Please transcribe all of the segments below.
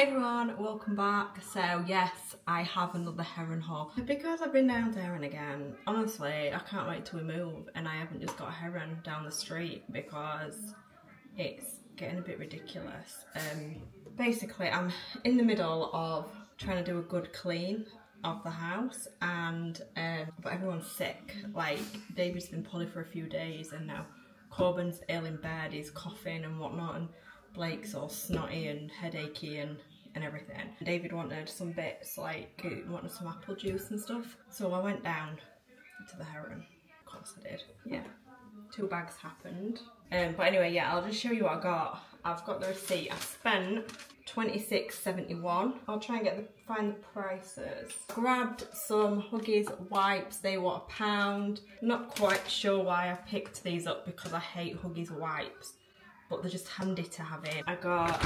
everyone, welcome back. So yes, I have another heron haul. Because I've been down there and again, honestly, I can't wait till we move and I haven't just got a heron down the street because it's getting a bit ridiculous. Basically, I'm in the middle of trying to do a good clean of the house and but everyone's sick. Like, David's been poorly for a few days and now Corbin's ill in bed, he's coughing and whatnot, and Blake's all snotty and headachy and everything. David wanted some bits, like he wanted some apple juice and stuff. So I went down to the heron. Of course I did. Yeah, 2 bags happened. But anyway, yeah, I'll just show you what I got. I've got the receipt. I spent $26.71. I'll try and find the prices. Grabbed some Huggies wipes. They were £1. Not quite sure why I picked these up because I hate Huggies wipes, but they're just handy to have in. I got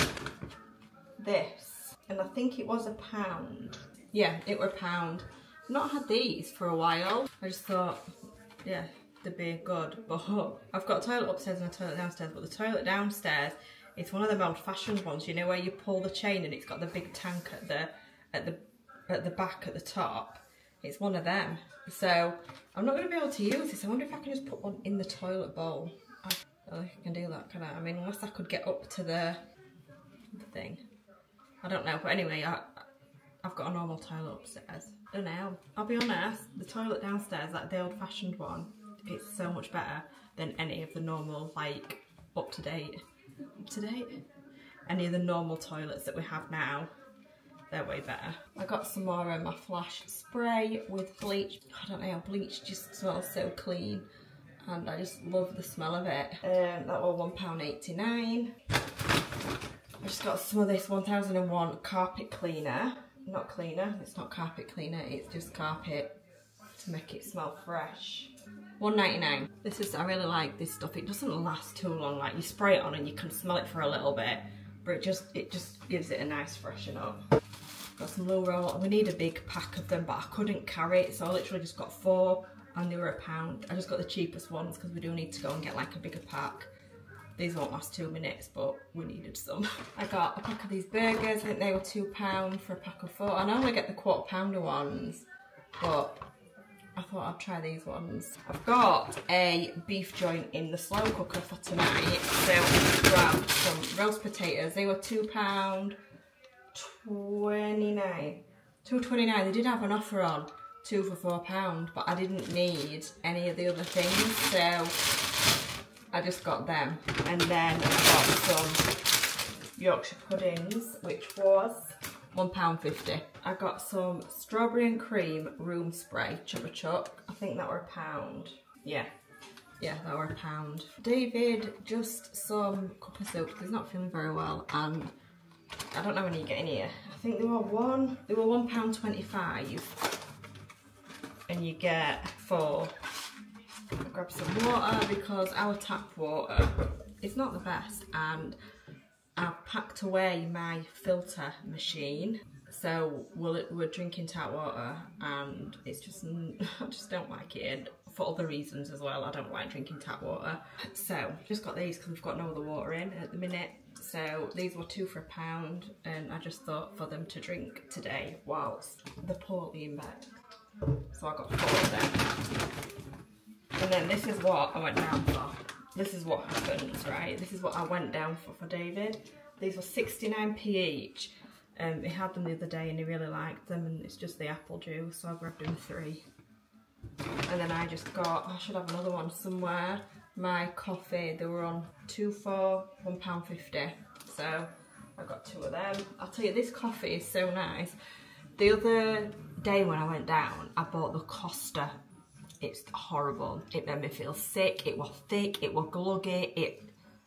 this, and I think it was £1. Yeah, it were £1. Not had these for a while. I just thought, yeah, they'd be good. But I've got a toilet upstairs and a toilet downstairs, but the toilet downstairs, it's one of them old-fashioned ones, you know, where you pull the chain and it's got the big tank at the back at the top. It's one of them. So I'm not going to be able to use this. I wonder if I can just put one in the toilet bowl. I don't think I can do that, can I? I mean, unless I could get up to the thing. I don't know, but anyway, I've got a normal toilet upstairs. I don't know. I'll be honest, the toilet downstairs, like the old-fashioned one, it's so much better than any of the normal, like, up-to-date, any of the normal toilets that we have now. They're way better. I got some more of my Flash spray with bleach. I don't know, bleach just smells so clean and I just love the smell of it. That was £1.89. I just got some of this 1001 carpet cleaner. Not cleaner, it's not carpet cleaner, it's just carpet to make it smell fresh. £1.99. This is, I really like this stuff. It doesn't last too long. Like, you spray it on and you can smell it for a little bit, but it just gives it a nice freshen up. Got some low roll. We need a big pack of them, but I couldn't carry it, so I literally just got 4 and they were £1. I just got the cheapest ones because we do need to go and get like a bigger pack. These won't last 2 minutes, but we needed some. I got a pack of these burgers. I think they were £2 for a pack of 4. I normally get the £1/4 ones, but I thought I'd try these ones. I've got a beef joint in the slow cooker for tonight. So I grabbed some roast potatoes. They were £2.29. £2.29. They did have an offer on 2 for £4, but I didn't need any of the other things, so I just got them. And then I got some Yorkshire puddings, which was £1.50. I got some strawberry and cream room spray, Chupa Chuck. I think that were £1. Yeah, that were £1. David, just some cup of soup because he's not feeling very well, and I don't know when you get in here. I think they were £1.25, and you get 4. I grabbed some water because our tap water is not the best, and I've packed away my filter machine, so we're drinking tap water, and it's just, I just don't like it, and for other reasons as well. I don't like drinking tap water. So just got these because we've got no other water in at the minute. So these were 2 for £1, and I just thought for them to drink today whilst they're poorly in bed. So I got 4 of them. And then this is what I went down for. This is what happens, right? This is what I went down for David. These were 69p each. He had them the other day and he really liked them, and it's just the apple juice, so I grabbed him 3. And then I just got, I should have another one somewhere, my coffee. They were on 2 for £1.50. So I got 2 of them. I'll tell you, this coffee is so nice. The other day when I went down, I bought the Costa. It's horrible. It made me feel sick. It was thick. It was gluggy. It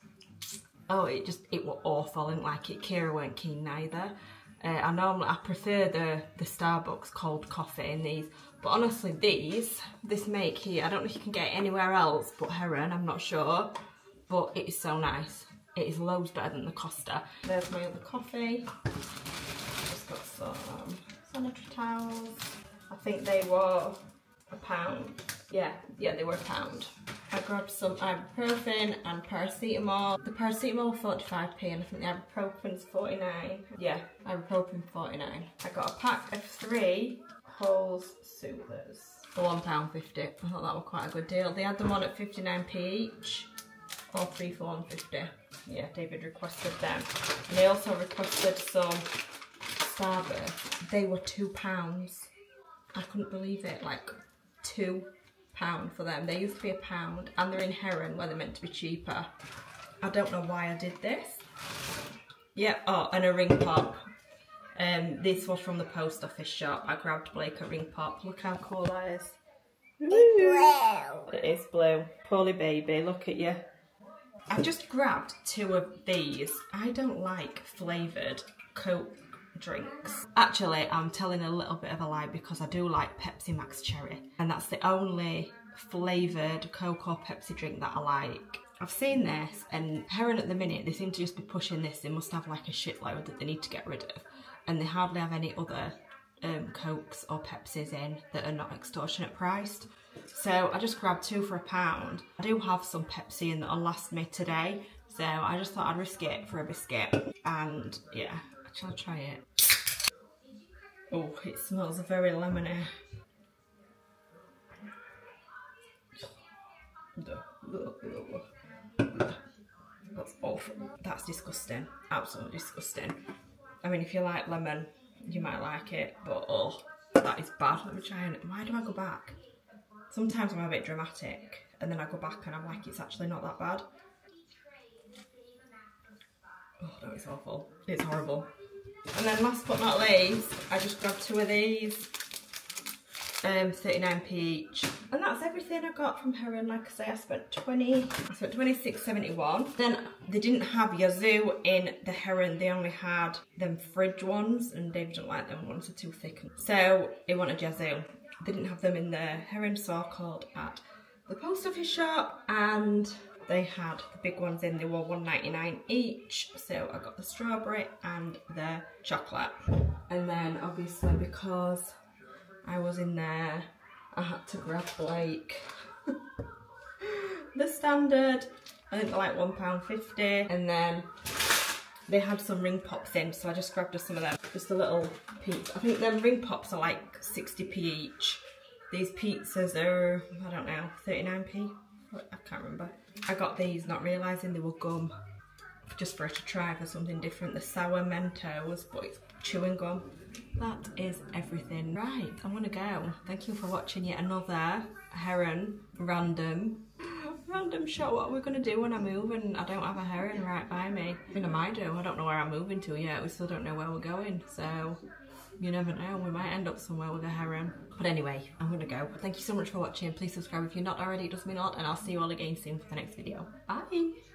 was awful. I didn't like it. Kira weren't keen neither. I prefer the Starbucks cold coffee in these. But honestly, this make here, I don't know if you can get it anywhere else but Heron, I'm not sure. But it is so nice. It is loads better than the Costa. There's my other coffee. Just got some sanitary towels. I think they were £1. Yeah, they were £1. I grabbed some ibuprofen and paracetamol. The paracetamol 45p and I think the ibuprofen's 49. Yeah, ibuprofen 49. I got a pack of 3 Halls Soothers for £1.50. I thought that was quite a good deal. They had them on at 59p each, or 3 for £1.50. Yeah, David requested them. And they also requested some Starburst. They were £2. I couldn't believe it, like £2 for them. They used to be £1 and they're in Heron where they're meant to be cheaper. I don't know why I did this. Yeah, oh, and a ring pop. This was from the post office shop. I grabbed Blake a ring pop. Look how cool that is. Blue. It is blue. Poorly baby, look at you. I just grabbed 2 of these. I don't like flavoured Coke drinks. Actually, I'm telling a little bit of a lie because I do like Pepsi Max Cherry, and that's the only flavoured Coke or Pepsi drink that I like. I've seen this, and Heron at the minute, they seem to just be pushing this. They must have like a shitload that they need to get rid of, and they hardly have any other Cokes or Pepsis in that are not extortionate priced. So I just grabbed 2 for £1. I do have some Pepsi in that'll last me today, so I just thought I'd risk it for a biscuit. And yeah, I'll try it. Oh, it smells very lemony. That's awful. That's disgusting. Absolutely disgusting. I mean, if you like lemon, you might like it, but oh, that is bad. Let me try and... Why do I go back? Sometimes I'm a bit dramatic, and then I go back and I'm like, it's actually not that bad. Oh no, it's awful. It's horrible. And then last but not least, I just grabbed 2 of these, 39p each. And that's everything I got from Heron. Like I say, I spent £26.71. Then they didn't have Yazoo in the Heron, they only had them fridge ones, and David didn't like them ones, they're too thick. So he wanted Yazoo. They didn't have them in the Heron, so I called at the post office shop, and they had the big ones in. They were £1.99 each, so I got the strawberry and the chocolate. And then obviously because I was in there, I had to grab Blake the standard. I think they're like £1.50, and then they had some ring pops in, so I just grabbed some of them. Just a little pizza. I think them ring pops are like 60p each. These pizzas are, I don't know, 39p. I can't remember. I got these not realising they were gum, just for her to try for something different. The sour Mentos, but it's chewing gum. That is everything. Right, I'm gonna go. Thank you for watching yet another Heron random shot. What are we gonna do when I move and I don't have a Heron right by me? I mean, I might do. I don't know where I'm moving to yet. We still don't know where we're going, so you never know. We might end up somewhere with a Heron. But anyway, I'm gonna go. Thank you so much for watching. Please subscribe if you're not already. It does mean a lot, and I'll see you all again soon for the next video. Bye.